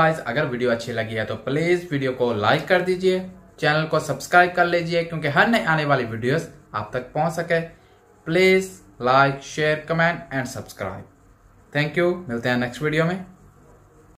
Guys, अगर video अच्छी लगी है तो प्लीज वीडियो को लाइक कर दीजिए, चैनल को सब्सक्राइब कर लीजिए क्योंकि हर नई आने वाली वीडियोस आप तक पहुंच सके। Please like, share, comment and subscribe. Thank you. मिलते हैं नेक्स्ट वीडियो में।